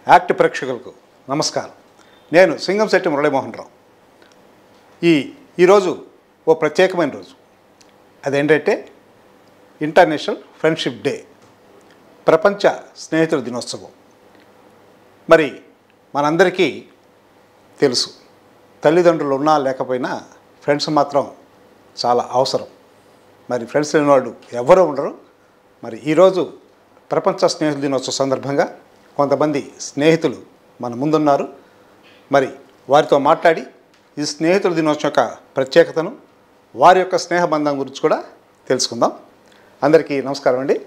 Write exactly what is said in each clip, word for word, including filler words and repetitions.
Act ప్రేక్షకులకు నమస్కారం. నేను సింగంశెట్టి మురళీమోహన్ రావు. ఈ ఈరోజు ఓ ప్రత్యేకమైన రోజు. అదేంటంటే ఇంటర్నేషనల్ ఫ్రెండ్షిప్ డే, ప్రపంచ స్నేహితుల దినోత్సవం. మరి మనందరికీ తెలుసు, తల్లిదండ్రులు ఉన్నా లేకపోయినా ఫ్రెండ్స్ మాత్రం చాలా అవసరం. మరి ఫ్రెండ్స్ లేని వాళ్ళు ఎవరూ ఉండరు. మరి ఈరోజు ప్రపంచ స్నేహితుల దినోత్సవం సందర్భంగా కొంతమంది స్నేహితులు మన ముందున్నారు. మరి వారితో మాట్లాడి ఈ స్నేహితుల దినోత్సవం యొక్క ప్రత్యేకతను, వారి యొక్క స్నేహబంధం గురించి కూడా తెలుసుకుందాం. అందరికీ నమస్కారం అండి.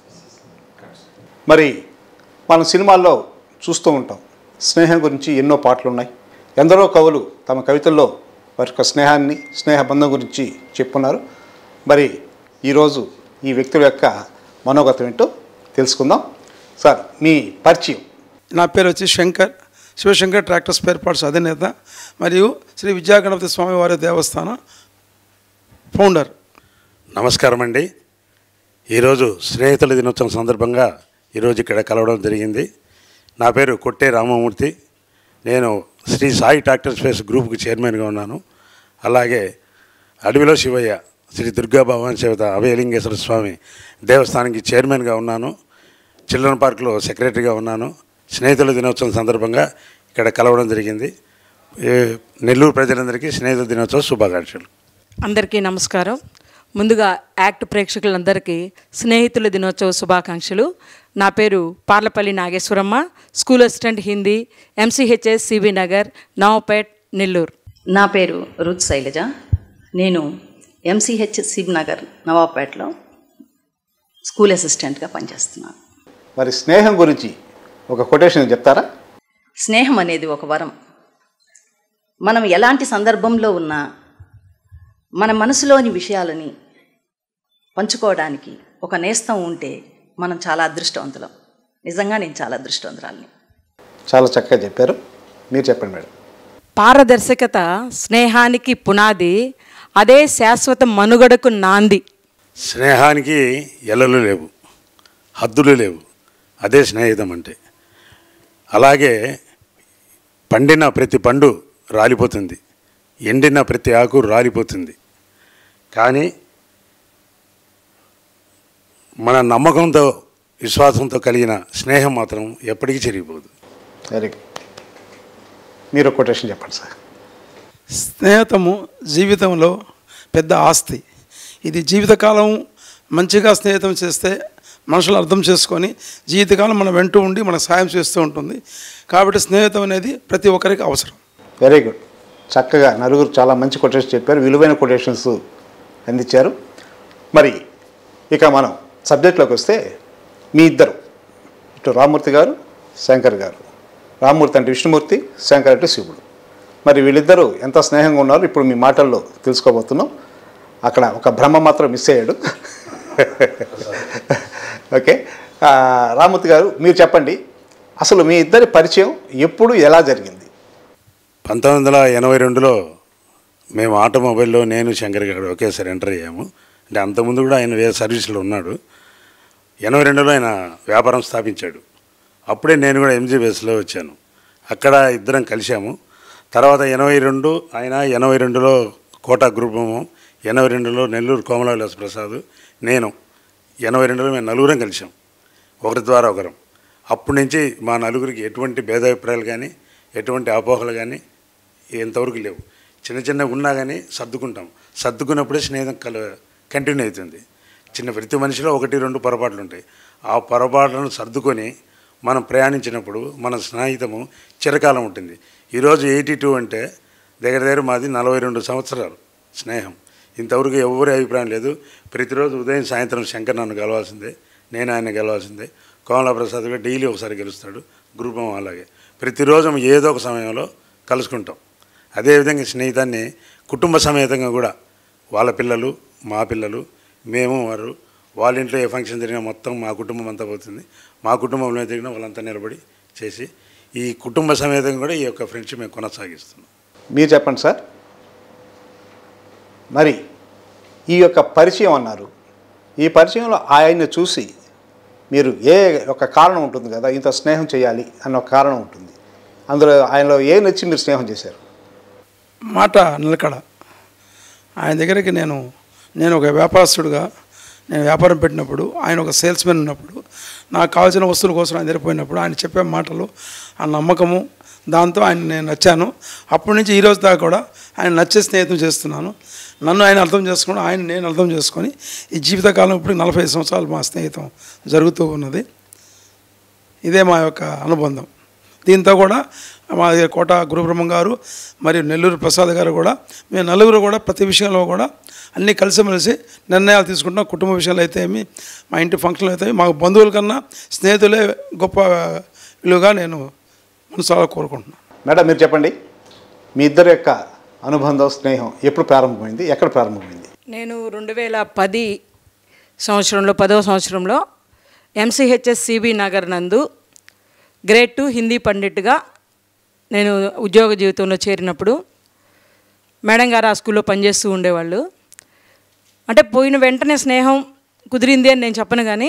మరి మనం సినిమాల్లో చూస్తూ ఉంటాం, స్నేహం గురించి ఎన్నో పాటలు ఉన్నాయి. ఎందరో కవులు తమ కవితల్లో వారి యొక్క స్నేహాన్ని, స్నేహబంధం గురించి చెప్పున్నారు. మరి ఈరోజు ఈ వ్యక్తుల యొక్క మనోగతం ఏంటో తెలుసుకుందాం. సార్, మీ పరిచయం? నా పేరు వచ్చి Shankar, Shivashankar tractor spare parts అధినేత మరియు శ్రీ విద్యాగణపతి స్వామివారి దేవస్థానం ఫౌండర్. నమస్కారం అండి. ఈరోజు స్నేహితుల దినోత్సవం సందర్భంగా ఈరోజు ఇక్కడ కలవడం జరిగింది. నా పేరు కొట్టే రామమూర్తి. నేను శ్రీ సాయి ట్రాక్టర్ స్పేస్ గ్రూప్కి చైర్మన్గా ఉన్నాను. అలాగే అడవిలో శివయ్య శ్రీ దుర్గా భవాని సేవత అభయలింగేశ్వర స్వామి దేవస్థానానికి చైర్మన్గా ఉన్నాను. చిల్డ్రన్ పార్క్లో సెక్రటరీగా ఉన్నాను. స్నేహితుల దినోత్సవం సందర్భంగా ఇక్కడ కలవడం జరిగింది. నెల్లూరు ప్రజలందరికీ స్నేహితుల దినోత్సవ శుభాకాంక్షలు. అందరికీ నమస్కారం. ముందుగా యాక్ట్ ప్రేక్షకులందరికీ స్నేహితుల దినోత్సవ శుభాకాంక్షలు. నా పేరు Parlapalli Nageswaramma, school assistant Hindi, MCHS CV Nagar, Navapet, Nellore. నా పేరు రుత్ శైలజ. నేను ఎంసీహెచ్ సివి నగర్ నవాపేటలో స్కూల్ అసిస్టెంట్గా పనిచేస్తున్నాను. మరి స్నేహం గురించి ఒక కొటేషన్ చెప్తారా? స్నేహం అనేది ఒక వరం. మనం ఎలాంటి సందర్భంలో ఉన్నా మన మనసులోని విషయాలని పంచుకోవడానికి ఒక నేస్తం ఉంటే మనం చాలా అదృష్టవంతులం. నిజంగా నేను చాలా అదృష్టవంతురాలిని. చాలా చక్కగా చెప్పారు. మీరు చెప్పండి మేడం. పారదర్శకత స్నేహానికి పునాది, అదే శాశ్వత మనుగడకు నాంది. స్నేహానికి ఎల్లలు లేవు, హద్దులు లేవు, అదే స్నేహితం అంటే. అలాగే పండిన ప్రతి పండు రాలిపోతుంది, ఎండిన ప్రతి ఆకు రాలిపోతుంది. కానీ మన నమ్మకంతో, విశ్వాసంతో కలిగిన స్నేహం మాత్రం ఎప్పటికీ చెరిగిపోదు. Very good. మీరు కొటేషన్ చెప్పండి సార్. స్నేహితము జీవితంలో పెద్ద ఆస్తి. ఇది జీవితకాలం మంచిగా స్నేహితం చేస్తే మనుషులు అర్థం చేసుకొని జీవితకాలం మనం వెంటూ ఉండి మనకు సాయం చేస్తూ ఉంటుంది. కాబట్టి స్నేహితం అనేది ప్రతి ఒక్కరికి అవసరం. Very good. చక్కగా నలుగురు చాలా మంచి కొటేషన్స్ చెప్పారు, విలువైన కొటేషన్స్ అందించారు. మరి ఇక మనం సబ్జెక్ట్లోకి వస్తే, మీ ఇద్దరు, ఇటు రామ్మూర్తి గారు, శంకర్ గారు. రామ్మూర్తి అంటే విష్ణుమూర్తి, శంకర్ అంటే శివుడు. మరి వీళ్ళిద్దరూ ఎంత స్నేహంగా ఉన్నారు ఇప్పుడు మీ మాటల్లో తెలుసుకోబోతున్నాం. అక్కడ ఒక బ్రహ్మ మాత్రం మిస్ అయ్యాడు. ఓకే, రామ్మూర్తి గారు మీరు చెప్పండి, అసలు మీ ఇద్దరి పరిచయం ఎప్పుడు, ఎలా జరిగింది? పంతొమ్మిది వందల ఎనభై రెండులో మేము ఆటోమొబైల్లో నేను శంకర్ గారు ఒకేసారి ఎంటర్ అయ్యాము. అంటే అంతకుముందు కూడా ఆయన వేరే సర్వీసులో ఉన్నాడు. ఎనభై రెండులో ఆయన వ్యాపారం స్థాపించాడు. అప్పుడే నేను కూడా ఎంజీబీఎస్లో వచ్చాను. అక్కడ ఇద్దరం కలిసాము. తర్వాత ఎనభై రెండు ఆయన, ఎనభై రెండులో కోటా గ్రూపము, ఎనభై రెండులో నెల్లూరు కోమల విలాస్ ప్రసాద్, నేను ఎనభై రెండులో మేము నలుగురం కలిసాం, ఒకరి ద్వారా ఒకరం. అప్పటి నుంచి మా నలుగురికి ఎటువంటి భేదాభిప్రాయాలు కానీ, ఎటువంటి అపోహలు కానీ ఎంతవరకు లేవు. చిన్న చిన్నగా ఉన్నా కానీ సర్దుకుంటాం. సర్దుకున్నప్పుడే స్నేహం కల కంటిన్యూ అవుతుంది. చిన్న ప్రతి మనిషిలో ఒకటి రెండు పొరపాట్లు ఉంటాయి. ఆ పొరపాట్లను సర్దుకొని మనం ప్రయాణించినప్పుడు మన స్నేహితము చిరకాలం ఉంటుంది. ఈరోజు ఎయిటీ టూ అంటే దగ్గర దగ్గర మాది నలభై రెండు సంవత్సరాలు స్నేహం. ఇంతవరకు ఎవరి అభిప్రాయం లేదు. ప్రతిరోజు ఉదయం సాయంత్రం శంకర్ నన్ను గెలవాల్సిందే, నేను ఆయన గెలవాల్సిందే. కోమలా ప్రసాద్ కూడా డైలీ ఒకసారి గెలుస్తాడు. గ్రూపం అలాగే ప్రతిరోజు ఏదో ఒక సమయంలో కలుసుకుంటాం. అదేవిధంగా స్నేహితాన్ని కుటుంబ సమేతంగా కూడా, వాళ్ళ పిల్లలు, మా పిల్లలు, మేము, వారు, వాళ్ళ ఇంట్లో ఏ ఫంక్షన్ జరిగినా మొత్తం మా కుటుంబం అంతా పోతుంది. మా కుటుంబంలో జరిగినా వాళ్ళంతా నిలబడి చేసి ఈ కుటుంబ సమేతంగా కూడా ఈ యొక్క ఫ్రెండ్షిప్ మేము కొనసాగిస్తున్నాం. మీరు చెప్పండి సార్. మరి ఈ యొక్క పరిచయం అన్నారు, ఈ పరిచయంలో ఆయన్ని చూసి మీరు ఏ ఒక కారణం ఉంటుంది కదా, ఇంత స్నేహం చేయాలి అన్న ఒక కారణం ఉంటుంది. అందులో ఆయనలో ఏ నచ్చి మీరు స్నేహం చేశారు? మాట నిలకడ. ఆయన దగ్గరికి నేను నేను ఒక వ్యాపారస్తుడుగా నేను వ్యాపారం పెట్టినప్పుడు, ఆయన ఒక సేల్స్మెన్ ఉన్నప్పుడు, నాకు కావాల్సిన వస్తువుల కోసం ఆయన దగ్గర ఆయన చెప్పే మాటలు, ఆ నమ్మకము, దాంతో ఆయన నేను నచ్చాను. అప్పటి నుంచి ఈరోజు దాకా కూడా ఆయన నచ్చే స్నేహితం చేస్తున్నాను. నన్ను ఆయన అర్థం చేసుకుని, ఆయన నేను అర్థం చేసుకొని ఈ జీవితకాలం ఇప్పుడు నలభై ఐదు సంవత్సరాలు మా స్నేహితం జరుగుతూ ఉన్నది. ఇదే మా యొక్క అనుబంధం. దీంతో కూడా మా కోట గురుబ్రహ్మం గారు మరియు నెల్లూరు ప్రసాద్ గారు కూడా, మేము నలుగురు కూడా ప్రతి విషయంలో కూడా అన్నీ కలిసిమెలిసి నిర్ణయాలు తీసుకుంటాం. కుటుంబ విషయాలు అయితే ఏమి, మా ఇంటి ఫంక్షన్లు అయితే మాకు బంధువుల కన్నా స్నేహితులే గొప్ప విలువగా నేను మనసారా కోరుకుంటున్నాను. మేడం, మీరు చెప్పండి, మీ ఇద్దరి యొక్క అనుబంధం, స్నేహం ఎప్పుడు ప్రారంభమైంది, ఎక్కడ ప్రారంభమైంది? నేను రెండు వేల పది సంవత్సరంలో పదవ సంవత్సరంలో ఎంసీహెచ్ఎస్ సిబి నగర్ నందు గ్రేడ్ టూ హిందీ పండిట్గా నేను ఉద్యోగ జీవితంలో చేరినప్పుడు మేడం గారు ఆ స్కూల్లో పనిచేస్తూ ఉండేవాళ్ళు. అంటే పోయిన వెంటనే స్నేహం కుదిరింది అని నేను చెప్పను, కానీ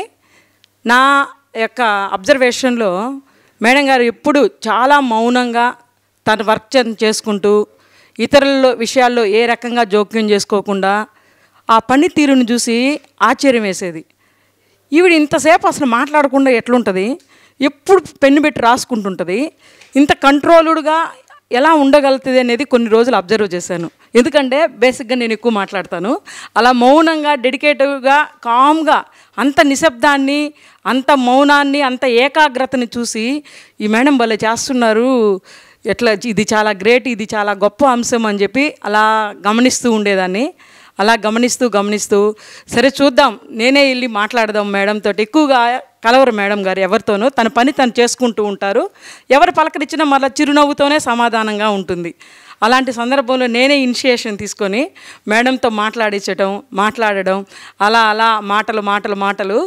నా యొక్క అబ్జర్వేషన్లో మేడం గారు ఎప్పుడు చాలా మౌనంగా తన వర్క్ చేసుకుంటూ ఇతరుల విషయాల్లో ఏ రకంగా జోక్యం చేసుకోకుండా ఆ పనితీరును చూసి ఆశ్చర్యం వేసేది. ఈవిడ ఇంతసేపు అసలు మాట్లాడకుండా ఎట్లుంటుంది, ఎప్పుడు పెన్ను పెట్టి రాసుకుంటుంటుంది, ఇంత కంట్రోల్డ్గా ఎలా ఉండగలుగుతుంది అనేది కొన్ని రోజులు అబ్జర్వ్ చేశాను. ఎందుకంటే బేసిక్గా నేను ఎక్కువ మాట్లాడతాను. అలా మౌనంగా, డెడికేటివ్గా, కామ్గా అంత నిశ్శబ్దాన్ని, అంత మౌనాన్ని, అంత ఏకాగ్రతని చూసి ఈ మేడం భలే చేస్తున్నారు, ఎట్లా ఇది చాలా గ్రేట్, ఇది చాలా గొప్ప అంశం అని చెప్పి అలా గమనిస్తూ ఉండేదాన్ని. అలా గమనిస్తూ గమనిస్తూ సరే చూద్దాం, నేనే వెళ్ళి మాట్లాడదాం మేడంతో. ఎక్కువగా కలవరు మేడం గారు ఎవరితోనూ, తన పని తను చేసుకుంటూ ఉంటారు. ఎవరు పలకరించినా మళ్ళీ చిరునవ్వుతోనే సమాధానంగా ఉంటుంది. అలాంటి సందర్భంలో నేనే ఇనిషియేషన్ తీసుకొని మేడంతో మాట్లాడించడం, మాట్లాడడం, అలా అలా మాటలు మాటలు మాటలు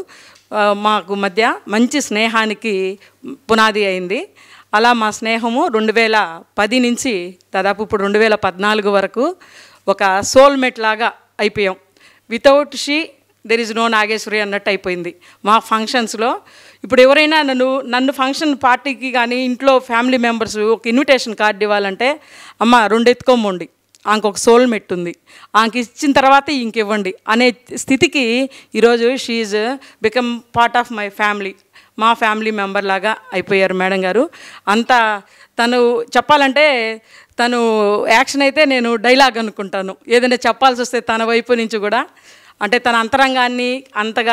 మాకు మధ్య మంచి స్నేహానికి పునాది అయింది. అలా మా స్నేహము రెండు వేల పది నుంచి దాదాపు ఇప్పుడు రెండు వేల పద్నాలుగు వరకు ఒక సోల్మేట్ లాగా అయిపోయాం. Without she there is no Nageswari అన్నట్టు అయిపోయింది మా ఫంక్షన్స్లో. ఇప్పుడు ఎవరైనా నన్ను నన్ను ఫంక్షన్ పార్టీకి కానీ ఇంట్లో ఫ్యామిలీ మెంబర్స్ ఒక ఇన్విటేషన్ కార్డు ఇవ్వాలంటే, అమ్మ రెండు ఎత్తుకోమండి, ఆమెకు ఒక సోల్మేట్ ఉంది, ఆమెకి ఇచ్చిన తర్వాత ఇంకివ్వండి అనే స్థితికి ఈరోజు she become part of my family, మా ఫ్యామిలీ మెంబర్ లాగా అయిపోయారు మేడం గారు. అంతా తను చెప్పాలంటే తను యాక్షన్ అయితే నేను డైలాగ్ అనుకుంటాను. ఏదైనా చెప్పాల్సి వస్తే తన వైపు నుంచి కూడా, అంటే తన అంతరంగాన్ని అంతగా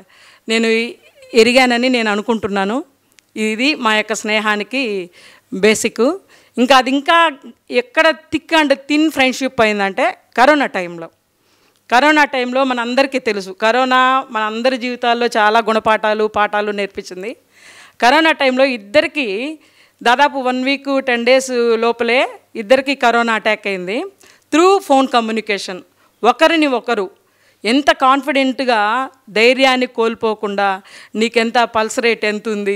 నేను ఎరిగానని నేను అనుకుంటున్నాను. ఇది మా యొక్క స్నేహానికి బేసిక్. ఇంకా అది ఇంకా ఎక్కడ థిక్ అండ్ థిన్ ఫ్రెండ్షిప్ అయిందంటే కరోనా టైంలో. కరోనా టైంలో మన అందరికీ తెలుసు, కరోనా మన అందరి జీవితాల్లో చాలా గుణపాఠాలు పాఠాలు నేర్పించింది. కరోనా టైంలో ఇద్దరికి దాదాపు వన్ వీక్ టెన్ డేస్ లోపలే ఇద్దరికి కరోనా అటాక్ అయింది. త్రూ ఫోన్ కమ్యూనికేషన్ ఒకరిని ఒకరు ఎంత కాన్ఫిడెంట్గా, ధైర్యాన్ని కోల్పోకుండా, నీకెంత పల్స్ రేట్ ఎంత ఉంది,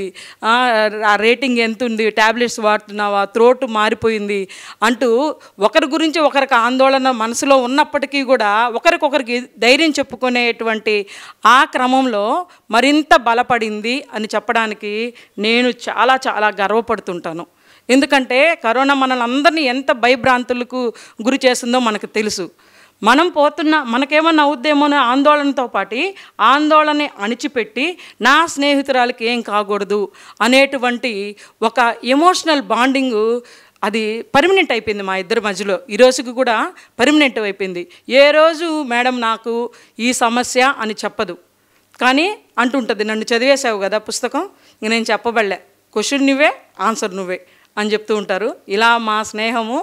ఆ రేటింగ్ ఎంత ఉంది, ట్యాబ్లెట్స్ వాడుతున్నావా, త్రోట్ మారిపోయింది అంటూ ఒకరి గురించి ఒకరికి ఆందోళన మనసులో ఉన్నప్పటికీ కూడా ఒకరికొకరికి ధైర్యం చెప్పుకునేటువంటి ఆ క్రమంలో మరింత బలపడింది అని చెప్పడానికి నేను చాలా చాలా గర్వపడుతుంటాను. ఎందుకంటే కరోనా మనల్ని అందరినీ ఎంత భయభ్రాంతులకు గురి చేస్తుందో మనకు తెలుసు. మనం పోతున్న మనకేమన్నా అవుద్దేమో అనే ఆందోళనతో పాటు ఆందోళన అణిచిపెట్టి నా స్నేహితురాలకి ఏం కాకూడదు అనేటువంటి ఒక ఎమోషనల్ బాండింగు అది పర్మనెంట్ అయిపోయింది మా ఇద్దరి మధ్యలో. ఈ రోజుకి కూడా పర్మనెంట్ అయిపోయింది. ఏ రోజు మేడం నాకు ఈ సమస్య అని చెప్పదు, కానీ అంటుంటుంది, నన్ను చదివేసావు కదా పుస్తకం, ఇంక నేను చెప్పబడలే, క్వశ్చన్ నువ్వే ఆన్సర్ నువ్వే అని చెప్తూ ఉంటారు. ఇలా మా స్నేహము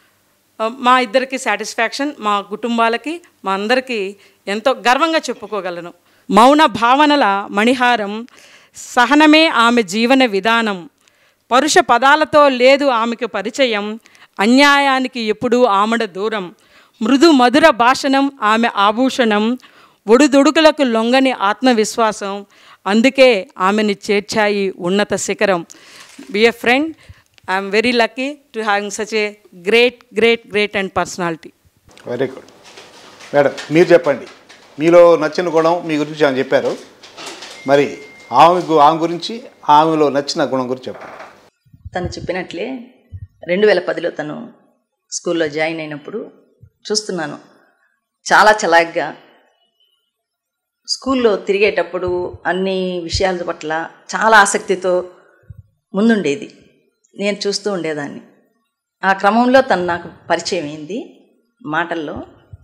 మా ఇద్దరికి సాటిస్ఫాక్షన్, మా కుటుంబాలకి, మా అందరికీ ఎంతో గర్వంగా చెప్పుకోగలను. మౌన భావనల మణిహారం, సహనమే ఆమె జీవన విధానం, పరుష పదాలతో లేదు ఆమెకు పరిచయం, అన్యాయానికి ఎప్పుడూ ఆమడ దూరం, మృదు మధుర భాషణం ఆమె ఆభూషణం, ఒడుదొడుకులకు లొంగని ఆత్మవిశ్వాసం, అందుకే ఆమెని చేర్చాయి ఉన్నత శిఖరం. Be a friend. I'm very lucky to having such a great great great and personality. Very good. Madam, మీరు చెప్పండి, మీలో నచ్చిన గుణం మీ గురించి అని చెప్పారు, మరి ఆమె గు- ఆమె గురించి ఆమెలో నచ్చిన గుణం గురించి చెప్పండి. తను చెప్పినట్లే రెండు వేల పదిలో తను స్కూల్లో జాయిన్ అయినప్పుడు చూస్తున్నాను చాలా చలాగ్గా స్కూల్లో తిరిగేటప్పుడు అన్ని విషయాల పట్ల చాలా ఆసక్తితో ముందుండేది. నేను చూస్తూ ఉండేదాన్ని. ఆ క్రమంలో తను నాకు పరిచయం అయింది మాటల్లో.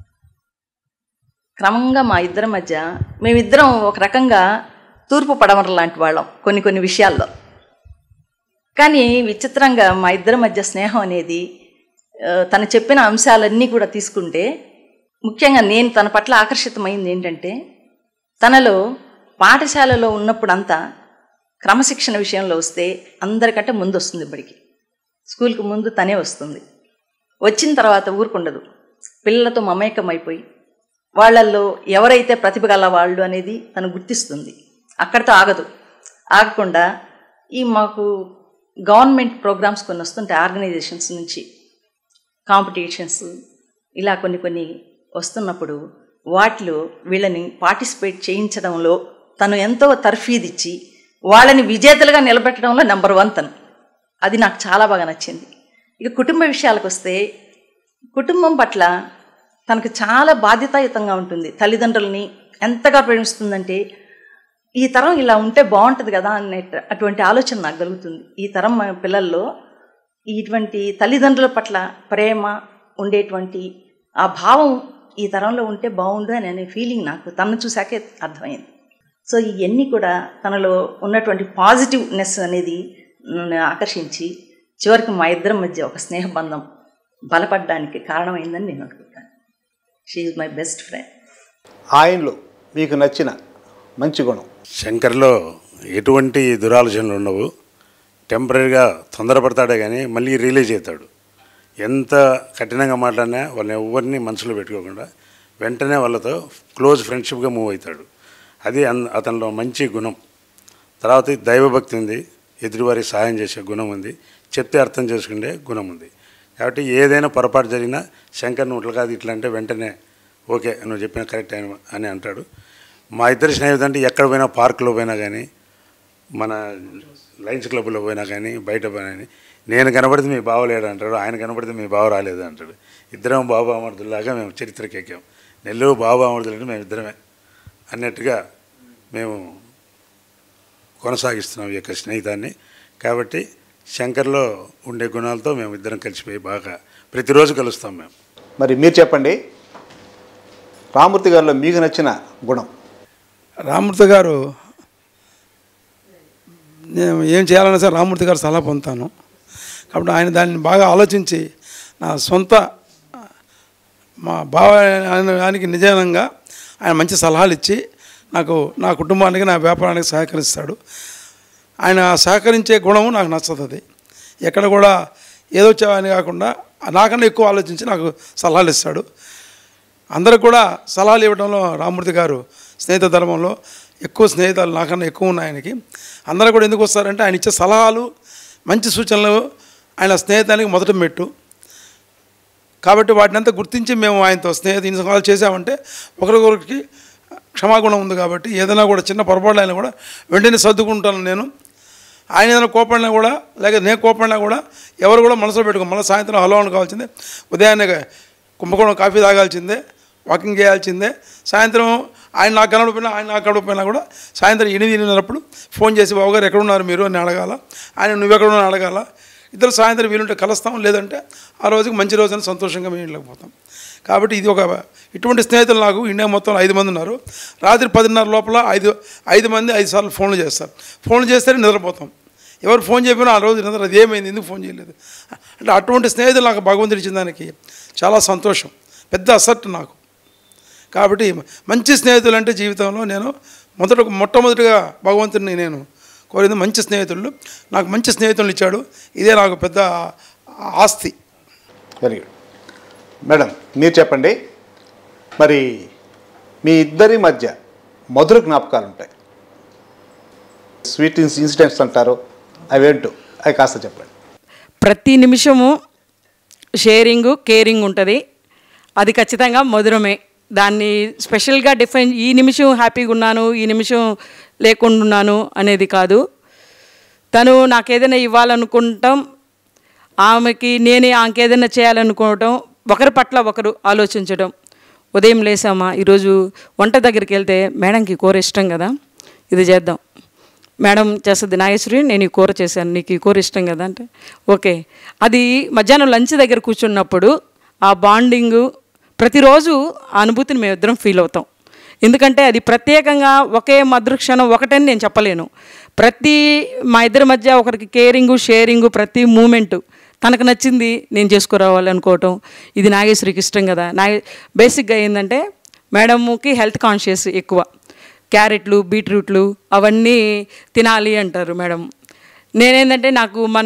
క్రమంగా మా ఇద్దరి మధ్య మేమిద్దరం ఒక రకంగా తూర్పు పడమర లాంటి వాళ్ళం కొన్ని కొన్ని విషయాల్లో. కానీ విచిత్రంగా మా ఇద్దరి మధ్య స్నేహం అనేది తను చెప్పిన అంశాలన్నీ కూడా తీసుకుంటే ముఖ్యంగా నేను తన పట్ల ఆకర్షితమైంది ఏంటంటే తనలో పాఠశాలలో ఉన్నప్పుడంతా క్రమశిక్షణ విషయంలో వస్తే అందరికంటే ముందు వస్తుంది. ఇప్పటికి స్కూల్కి ముందు తనే వస్తుంది. వచ్చిన తర్వాత ఊరుకుండదు. పిల్లలతో మమేకం అయిపోయి వాళ్ళల్లో ఎవరైతే ప్రతిభ గల వాళ్ళు అనేది తను గుర్తిస్తుంది. అక్కడితో ఆగదు. ఆగకుండా ఈ మాకు గవర్నమెంట్ ప్రోగ్రామ్స్ కొన్ని వస్తుంటాయి ఆర్గనైజేషన్స్ నుంచి, కాంపిటీషన్స్ ఇలా కొన్ని కొన్ని వస్తున్నప్పుడు వాటిలో వీళ్ళని పార్టిసిపేట్ చేయించడంలో తను ఎంతో తర్ఫీదిచ్చి వాళ్ళని విజేతలుగా నిలబెట్టడంలో నెంబర్ వన్ తను. అది నాకు చాలా బాగా నచ్చింది. ఇక కుటుంబ విషయాలకు వస్తే కుటుంబం పట్ల తనకు చాలా బాధ్యతాయుతంగా ఉంటుంది. తల్లిదండ్రులని ఎంతగా ప్రేమిస్తుందంటే ఈ తరం ఇలా ఉంటే బాగుంటుంది కదా అనే అటువంటి ఆలోచన నాకు కలుగుతుంది. ఈ తరం మన పిల్లల్లో ఇటువంటి తల్లిదండ్రుల పట్ల ప్రేమ ఉండేటువంటి ఆ భావం ఈ తరంలో ఉంటే బాగుండు అని అనే ఫీలింగ్ నాకు తనను చూశాకే అర్థమైంది. సో ఇవన్నీ కూడా తనలో ఉన్నటువంటి పాజిటివ్నెస్ అనేది నన్ను ఆకర్షించి చివరికి మా ఇద్దరి మధ్య ఒక స్నేహబంధం బలపడడానికి కారణమైందని నేను అనుకుంటాను. She is my best friend. ఆయనలో మీకు నచ్చిన మంచి గుణం? శంకర్లో ఎటువంటి దురాలోచనలు ఉండవు. టెంపరీగా తొందరపడతాడే కానీ మళ్ళీ రిలీజ్ అవుతాడు. ఎంత కఠినంగా మాట్లాడినా వాళ్ళని ఎవరిని మనసులో పెట్టుకోకుండా వెంటనే వాళ్ళతో క్లోజ్ ఫ్రెండ్షిప్గా మూవ్ అవుతాడు. అది అన్ అతనిలో మంచి గుణం. తర్వాత దైవభక్తి ఉంది, ఎదుటివారికి సహాయం చేసే గుణం ఉంది, చెప్తే అర్థం చేసుకునే గుణం ఉంది. కాబట్టి ఏదైనా పొరపాటు జరిగినా శంకర్ నువ్వు ఇట్లా కాదు ఇట్లా అంటే వెంటనే ఓకే నువ్వు చెప్పిన కరెక్ట్ అని అని అంటాడు. మా ఇద్దరి స్నేహితులు అంటే ఎక్కడ పోయినా పార్కులో పోయినా కానీ మన లయన్స్ క్లబ్లో పోయినా కానీ బయట పోయినా కానీ నేను కనబడితే మీ బావ లేడు అంటాడు, ఆయన కనబడితే మీ బావ రాలేదు అంటాడు. ఇద్దరం బాబు అమర్దుల్లాగా మేము చరిత్రకి ఎక్కాం. నెల్లూరు బాబు అమర్దులు అంటే మేము ఇద్దరమే అన్నట్టుగా మేము కొనసాగిస్తున్నాం ఈ యొక్క స్నేహితాన్ని. కాబట్టి శంకర్లో ఉండే గుణాలతో మేము ఇద్దరం కలిసిపోయి బాగా ప్రతిరోజు కలుస్తాం మేము. మరి మీరు చెప్పండి, రామూర్తి గారిలో మీకు నచ్చిన గుణం? రామూర్తి గారు నేను ఏం చేయాలన్నా సరే రామూర్తి గారు సలహా పొందుతాను. కాబట్టి ఆయన దాన్ని బాగా ఆలోచించి నా సొంత మా బావ ఆయనకి నిజంగా ఆయన మంచి సలహాలు ఇచ్చి నాకు నా కుటుంబానికి నా వ్యాపారానికి సహకరిస్తాడు. ఆయన సహకరించే గుణము నాకు నచ్చుతుంది. ఎక్కడ కూడా ఏదో అని కాకుండా నాకన్నా ఎక్కువ ఆలోచించి నాకు సలహాలు ఇస్తాడు. అందరికి కూడా సలహాలు ఇవ్వడంలో రామూర్తి గారు స్నేహిత ధర్మంలో ఎక్కువ స్నేహితులు నాకన్నా ఎక్కువ ఉన్నాయి ఆయనకి. అందరూ కూడా ఎందుకు వస్తారంటే ఆయన ఇచ్చే సలహాలు మంచి సూచనలు ఆయన స్నేహితానికి మొదట మెట్టు. కాబట్టి వాటిని అంతా గుర్తించి మేము ఆయనతో స్నేహితు ఇన్ని సలహాలు చేసామంటే ఒకరికొకరికి క్షమాగుణం ఉంది. కాబట్టి ఏదైనా కూడా చిన్న పొరపాటు అయినా కూడా వెంటనే సర్దుకుంటాను నేను. ఆయన ఏదైనా కోపడినా కూడా లేక నేను కోపడినా కూడా ఎవరు కూడా మనసులో పెట్టుకో. మళ్ళీ సాయంత్రం హలో అని కావాల్సిందే, ఉదయాన్నే కుంభకోణం కాఫీ తాగాల్సిందే, వాకింగ్ చేయాల్సిందే. సాయంత్రం ఆయన నాకు కనబడిపోయినా ఆయన నాకు కనబడిపోయినా కూడా సాయంత్రం ఎనిమిది ఎనిమిదిన్నప్పుడు ఫోన్ చేసి బావగారు ఎక్కడున్నారు మీరు అని అడగాల, ఆయన నువ్వెక్కడున్నా అడగాల. ఇద్దరు సాయంత్రం వీలుంటే కలుస్తాం, లేదంటే ఆ రోజుకి మంచి రోజున సంతోషంగా మేము ఇంట్లోకి పోతాం. కాబట్టి ఇది ఒక ఇటువంటి స్నేహితులు నాకు ఇండియా మొత్తంలో ఐదు మంది ఉన్నారు. రాత్రి పదిన్నర లోపల ఐదు ఐదు మంది ఐదు సార్లు ఫోన్లు చేస్తారు. ఫోన్లు చేస్తే నిద్రపోతాం. ఎవరు ఫోన్ చెప్పినా ఆ రోజు నిద్ర అది ఏమైంది ఎందుకు ఫోన్ చేయలేదు అంటే అటువంటి స్నేహితులు నాకు భగవంతుడు ఇచ్చిన దానికి చాలా సంతోషం, పెద్ద అసెట్ నాకు. కాబట్టి మంచి స్నేహితులు అంటే జీవితంలో నేను మొదట మొట్టమొదటిగా భగవంతుడిని నేను కోరింది మంచి స్నేహితులు. నాకు మంచి స్నేహితులు ఇచ్చాడు, ఇదే నాకు పెద్ద ఆస్తి. Very good. మేడం మీరు చెప్పండి, మరి మీ ఇద్దరి మధ్య మధుర జ్ఞాపకాలు ఉంటాయి, స్వీట్ ఇన్సిడెంట్స్ అంటారు, అవేంటో అవి కాస్త చెప్పండి. ప్రతి నిమిషము షేరింగు కేరింగ్ ఉంటుంది, అది ఖచ్చితంగా మధురమే. దాన్ని స్పెషల్గా డిఫైన్ ఈ నిమిషం హ్యాపీగా ఉన్నాను, ఈ నిమిషం లేకుండా ఉన్నాను అనేది కాదు. తను నాకు ఏదైనా ఇవ్వాలనుకుంటాం, ఆమెకి నేనే ఆమెకి ఏదైనా చేయాలనుకోవటం, ఒకరి పట్ల ఒకరు ఆలోచించడం. ఉదయం లేసామా, ఈరోజు వంట దగ్గరికి వెళ్తే మేడంకి కూర ఇష్టం కదా, ఇది చేద్దాం. మేడం చేస్తుంది, నాగేశ్వరి నేను ఈ కూర చేశాను, నీకు ఈ కూర ఇష్టం కదా అంటే ఓకే. అది మధ్యాహ్నం లంచ్ దగ్గర కూర్చున్నప్పుడు ఆ బాండింగు ప్రతిరోజు ఆ అనుభూతిని మేమిద్దరం ఫీల్ అవుతాం. ఎందుకంటే అది ప్రత్యేకంగా ఒకే మధుర క్షణం ఒకటని నేను చెప్పలేను. ప్రతి మా ఇద్దరి మధ్య ఒకరికి కేరింగు షేరింగు, ప్రతి మూమెంటు తనకు నచ్చింది నేను చేసుకురావాలి అనుకోవటం, ఇది నాగేశ్వరికి ఇష్టం కదా. నాగే బేసిక్గా ఏంటంటే మేడంకి హెల్త్ కాన్షియస్ ఎక్కువ. క్యారెట్లు బీట్రూట్లు అవన్నీ తినాలి అంటారు మేడం. నేనేంటంటే నాకు మన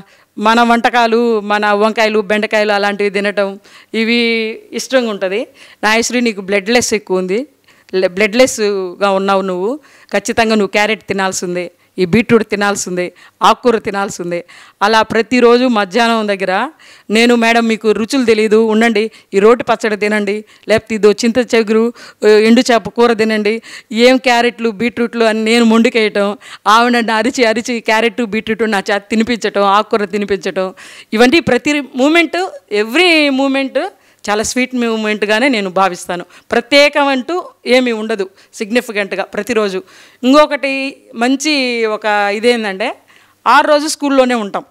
మన వంటకాలు, మన వంకాయలు బెండకాయలు అలాంటివి తినటం ఇవి ఇష్టంగా ఉంటుంది. నాగేశ్వరి నీకు బ్లడ్ లెస్ ఎక్కువ ఉంది, బ్లడ్ లెస్గా ఉన్నావు, నువ్వు ఖచ్చితంగా నువ్వు క్యారెట్ తినాల్సిందే, ఈ బీట్రూట్ తినాల్సిందే, ఆకుకూర తినాల్సిందే. అలా ప్రతిరోజు మధ్యాహ్నం దగ్గర నేను మేడం మీకు రుచులు తెలియదు, ఉండండి ఈ రోటి పచ్చడి తినండి, లేకపోతే ఇదో చింత చెగురు ఎండు చేప కూర తినండి, ఏం క్యారెట్లు బీట్రూట్లు అని నేను మొండికేయటం, ఆవిడ అరిచి అరిచి క్యారెట్ బీట్రూట్ నా చేత తినిపించటం, ఆకుకూర తినిపించటం, ఇవన్నీ ప్రతి మూమెంట్ ఎవ్రీ మూమెంట్ చాలా స్వీట్ మూమెంట్గానే నేను భావిస్తాను. ప్రత్యేకం అంటూ ఏమీ ఉండదు సిగ్నిఫికెంట్గా ప్రతిరోజు. ఇంకొకటి మంచి ఒక ఇదేంటంటే ఆరు రోజు స్కూల్లోనే ఉంటాం,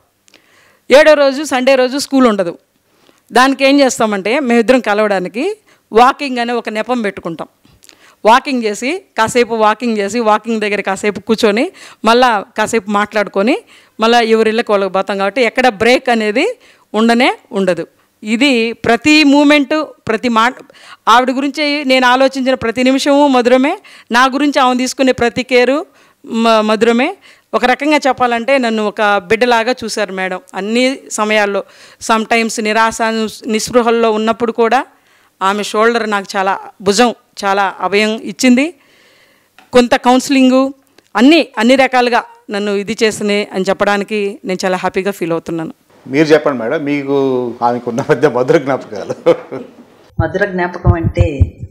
ఏడో రోజు సండే రోజు స్కూల్ ఉండదు. దానికి ఏం చేస్తామంటే మేమిద్దరం కలవడానికి వాకింగ్ అనే ఒక నెపం పెట్టుకుంటాం. వాకింగ్ చేసి కాసేపు వాకింగ్ చేసి వాకింగ్ దగ్గర కాసేపు కూర్చొని మళ్ళీ కాసేపు మాట్లాడుకొని మళ్ళీ ఎవరిళ్ళకి వాళ్ళకి పోతాం. కాబట్టి ఎక్కడ బ్రేక్ అనేది ఉండనే ఉండదు. ఇది ప్రతి మూమెంటు ప్రతి మాట ఆవిడ గురించి నేను ఆలోచించిన ప్రతి నిమిషము మధురమే, నా గురించి ఆమె తీసుకునే ప్రతి కేరు మధురమే. ఒక రకంగా చెప్పాలంటే నన్ను ఒక బిడ్డలాగా చూశారు మేడం అన్ని సమయాల్లో. సమ్ టైమ్స్ నిరాశ నిస్పృహల్లో ఉన్నప్పుడు కూడా ఆమె షోల్డర్ నాకు చాలా భుజం చాలా అభయం ఇచ్చింది. కొంత కౌన్సిలింగు అన్నీ అన్ని రకాలుగా నన్ను ఇది చేసినాయి అని చెప్పడానికి నేను చాలా హ్యాపీగా ఫీల్ అవుతున్నాను. మీరు చెప్పండి మేడం, మీకు ఆమెకున్న మధ్య మధుర జ్ఞాపకాలు. మధుర జ్ఞాపకం అంటే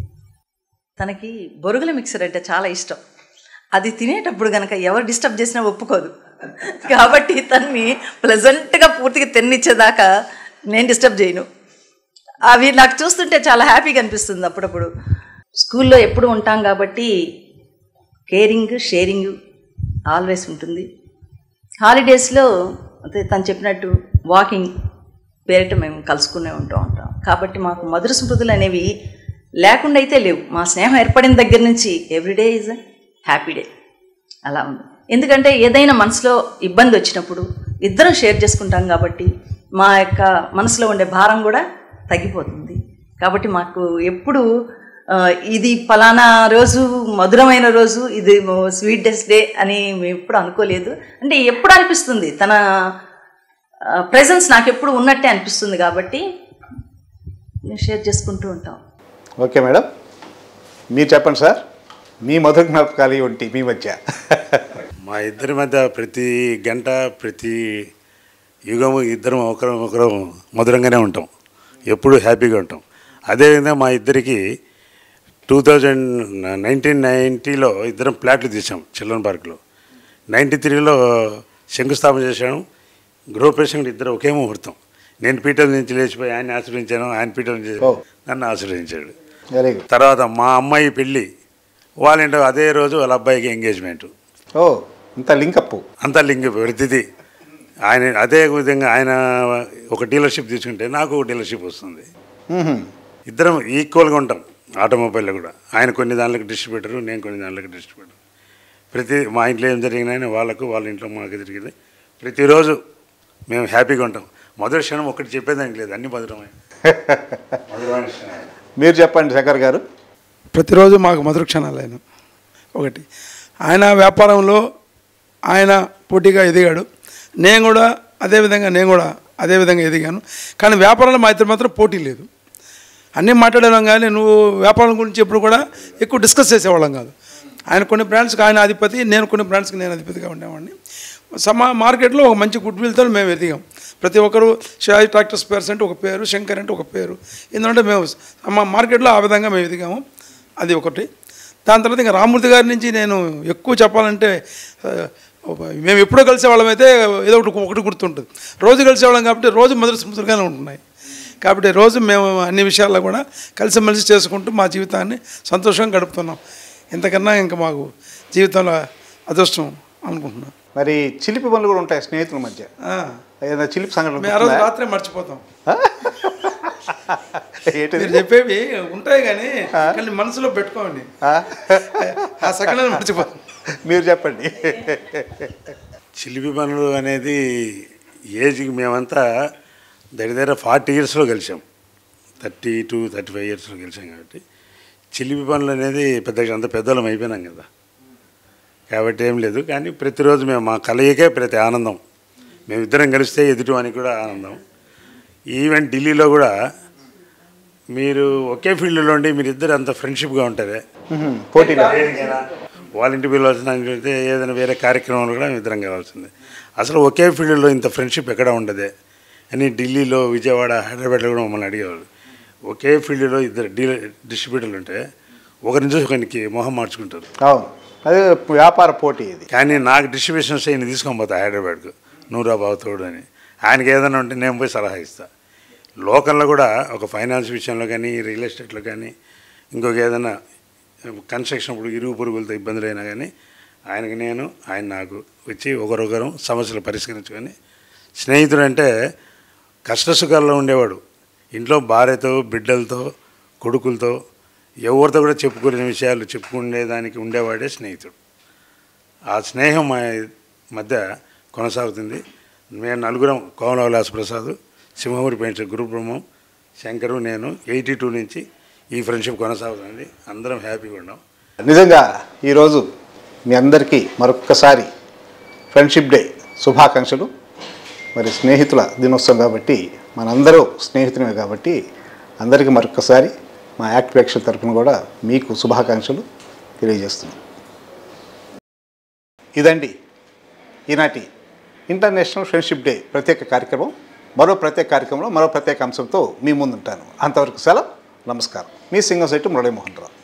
తనకి బొరుగుల మిక్సర్ అంటే చాలా ఇష్టం. అది తినేటప్పుడు కనుక ఎవరు డిస్టర్బ్ చేసినా ఒప్పుకోదు. కాబట్టి తన్ని ప్లెజెంట్గా పూర్తిగా తినిచ్చేదాకా నేను డిస్టర్బ్ చేయను. అవి నాకు చూస్తుంటే చాలా హ్యాపీగా అనిపిస్తుంది. అప్పుడప్పుడు స్కూల్లో ఎప్పుడు ఉంటాం కాబట్టి కేరింగ్ షేరింగ్ ఆల్వేస్ ఉంటుంది. హాలిడేస్లో అదే తను చెప్పినట్టు వాకింగ్ పేరిట మేము కలుసుకునే ఉంటూ ఉంటాం. కాబట్టి మాకు మధుర స్మృతులు అనేవి లేకుండా అయితే లేవు. మా స్నేహం ఏర్పడిన దగ్గర నుంచి ఎవ్రీడే ఈజ్ హ్యాపీ డే అలా ఉంది. ఎందుకంటే ఏదైనా మనసులో ఇబ్బంది వచ్చినప్పుడు ఇద్దరం షేర్ చేసుకుంటాం కాబట్టి మా యొక్క మనసులో ఉండే భారం కూడా తగ్గిపోతుంది. కాబట్టి మాకు ఎప్పుడు ఇది ఫలానా రోజు మధురమైన రోజు, ఇది స్వీట్ డెస్ట్ డే అని మేము ఎప్పుడు అనుకోలేదు. అంటే ఎప్పుడు అనిపిస్తుంది తన ప్రెజెన్స్ నాకు ఎప్పుడు ఉన్నట్టే అనిపిస్తుంది. కాబట్టి నేను షేర్ చేసుకుంటూ ఉంటాం. ఓకే మేడం, మీరు చెప్పండి సార్, మీ మధుర జ్ఞాపకాలు ఏంటి మీ మధ్య? మా ఇద్దరి మధ్య ప్రతి గంట ప్రతి యుగము ఇద్దరం ఒకరం ఒకరం మధురంగానే ఉంటాం, ఎప్పుడు హ్యాపీగా ఉంటాం. అదేవిధంగా మా ఇద్దరికి టూ థౌజండ్ నైన్టీన్ నైంటీలో ఇద్దరం ప్లాట్లు తీసాం చిల్డ్రన్ పార్క్లో. నైంటీ త్రీలో శంకుస్థాపన చేశాను. గృహప్రవేశం ఇద్దరు ఒకే ముహూర్తం. నేను పీఠం నుంచి లేచిపోయి ఆయన ఆశ్రయించాను, ఆయన పీఠం నుంచి నన్ను ఆశ్రయించాడు. తర్వాత మా అమ్మాయి పెళ్ళి వాళ్ళేంటో అదే రోజు వాళ్ళ అబ్బాయికి ఎంగేజ్మెంట్. ఓ అంత లింకప్ అంత లింకప్ ప్రతిదీ. ఆయన అదే విధంగా ఆయన ఒక డీలర్షిప్ తీసుకుంటే నాకు ఒక డీలర్షిప్ వస్తుంది. ఇద్దరం ఈక్వల్గా ఉంటాం ఆటోమొబైల్లో కూడా. ఆయన కొన్ని దాంట్లోకి డిస్ట్రిబ్యూటరు, నేను కొన్ని దాంట్లోకి డిస్ట్రిబ్యూటర్. ప్రతి మా ఇంట్లో ఏం జరిగినా వాళ్ళకు వాళ్ళ ఇంట్లో మాకు జరిగింది. ప్రతిరోజు మేము హ్యాపీగా ఉంటాం. మధుర క్షణం ఒకటి చెప్పేదానికి లేదు, అన్ని మధురమే. మీరు చెప్పండి శంకర్ గారు. ప్రతిరోజు మాకు మధుర క్షణాలు ఆయన. ఒకటి ఆయన వ్యాపారంలో ఆయన పోటీగా ఎదిగాడు, నేను కూడా అదేవిధంగా నేను కూడా అదేవిధంగా ఎదిగాను. కానీ వ్యాపారంలో మా ఇద్దరు మాత్రం పోటీ లేదు. అన్నీ మాట్లాడేవాళ్ళం కానీ నువ్వు వ్యాపారం గురించి ఎప్పుడు కూడా ఎక్కువ డిస్కస్ చేసేవాళ్ళం కాదు. ఆయన కొన్ని బ్రాండ్స్కి ఆయన అధిపతి, నేను కొన్ని బ్రాండ్స్కి నేను అధిపతిగా ఉండేవాడిని. సమా మార్కెట్లో ఒక మంచి గుడ్ విల్తో మేము ఎదిగాం. ప్రతి ఒక్కరు షాయి ట్రాక్టర్స్ పేర్స్ అంటే ఒక పేరు, శంకర్ అంటే ఒక పేరు. ఎందుకంటే మేము మా మార్కెట్లో ఆ విధంగా మేము ఎదిగాము. అది ఒకటి. దాని తర్వాత ఇంకా రామూర్తి గారి నుంచి నేను ఎక్కువ చెప్పాలంటే, మేము ఎప్పుడో కలిసేవాళ్ళం అయితే ఏదో ఒకటి ఒకటి గుర్తుంటుంది. రోజు కలిసేవాళ్ళం కాబట్టి రోజు మొదటి స్మృతులుగానే ఉంటున్నాయి. కాబట్టి రోజు మేము అన్ని విషయాల్లో కూడా కలిసిమెలిసి చేసుకుంటూ మా జీవితాన్ని సంతోషంగా గడుపుతున్నాం. ఇంతకన్నా ఇంకా మాకు జీవితంలో అదృష్టం అనుకుంటున్నాం. మరి చిలిపి పనులు కూడా ఉంటాయి స్నేహితుల మధ్య, ఏదైనా చిలిపి సంఘటన? మేము ఆ రోజు రాత్రే మర్చిపోతాం. ఏంటి మీరు చెప్పేవి ఉంటాయి కానీ కానీ మనసులో పెట్టుకోండి, ఆ సెకండ్ మర్చిపోతాం. మీరు చెప్పండి. చిలిపి పనులు అనేది ఏజ్కి మేమంతా దగ్గర దగ్గర ఫార్టీ ఇయర్స్లో కలిసాం, థర్టీ టు థర్టీ ఫైవ్ ఇయర్స్లో కలిసాం. కాబట్టి చిలిపి పనులు అనేది పెద్దగా అంత పెద్దలం అయిపోయినాం కదా, కాబట్టి ఏం లేదు. కానీ ప్రతిరోజు మేము మా కలయికే ప్రతి ఆనందం. మేమిద్దరం కలిస్తే ఎదుటివానికి కూడా ఆనందం. ఈవెన్ ఢిల్లీలో కూడా మీరు ఒకే ఫీల్డ్లో ఉండి మీరు ఇద్దరు అంత ఫ్రెండ్షిప్గా ఉంటారే, పోటీలో వాళ్ళ ఇంటికి వెళ్ళాల్సిన అయితే ఏదైనా వేరే కార్యక్రమాలు కూడా మేము ఇద్దరం కావాల్సిందే. అసలు ఒకే ఫీల్డ్లో ఇంత ఫ్రెండ్షిప్ ఎక్కడ ఉండదే అని ఢిల్లీలో, విజయవాడ, హైదరాబాద్లో కూడా మమ్మల్ని అడిగేవాళ్ళు. ఒకే ఫీల్డ్లో ఇద్దరు డీ డిస్ట్రిబ్యూటర్లు ఉంటే ఒకరిని చూసి ఒకరికి మొహం మార్చుకుంటారు. అవును, అదే వ్యాపార పోటీ ఇది. కానీ నాకు డిస్ట్రిబ్యూషన్స్ నేను తీసుకొని పోతా హైదరాబాద్కు, నూరా బావతోడు అని. ఆయనకి ఏదైనా ఉంటే నేను పోయి సలహా ఇస్తాను. లోకల్లో కూడా ఒక ఫైనాన్స్ విషయంలో కానీ, రియల్ ఎస్టేట్లో కానీ, ఇంకొక ఏదైనా కన్స్ట్రక్షన్ ఇప్పుడు ఇరుగు పొరుగులతో ఇబ్బందులు అయినా కానీ ఆయనకి నేను, ఆయన నాకు వచ్చి ఒకరొకరం సమస్యలు పరిష్కరించుకొని, స్నేహితుడు అంటే కష్టసుఖాల్లో ఉండేవాడు. ఇంట్లో భార్యతో, బిడ్డలతో, కొడుకులతో ఎవరితో కూడా చెప్పుకునే విషయాలు చెప్పుకునేదానికి ఉండేవాడే స్నేహితుడు. ఆ స్నేహం మా మధ్య కొనసాగుతుంది. మేము నలుగురం, కోమల విలాస్ ప్రసాద్, సింహమూరి పెయింటర్ గురుబ్రహ్మం, శంకరు, నేను ఎయిటీ టూ నుంచి ఈ ఫ్రెండ్షిప్ కొనసాగుతుంది. అందరం హ్యాపీగా ఉన్నాం. నిజంగా ఈరోజు మీ అందరికీ మరొక్కసారి ఫ్రెండ్షిప్ డే శుభాకాంక్షలు. మరి స్నేహితుల దినోత్సవం కాబట్టి మనందరూ స్నేహితులమే కాబట్టి అందరికీ మరొక్కసారి మా యాక్ట్ ప్రేక్షకుల తరఫున కూడా మీకు శుభాకాంక్షలు తెలియజేస్తున్నాం. ఇదండి ఈనాటి ఇంటర్నేషనల్ ఫ్రెండ్షిప్ డే ప్రత్యేక కార్యక్రమం. మరో ప్రత్యేక కార్యక్రమంలో మరో ప్రత్యేక అంశంతో మీ ముందుంటాను. అంతవరకు సెలవు, నమస్కారం. మీ సింగంశెట్టి మురళీమోహన్ రావు.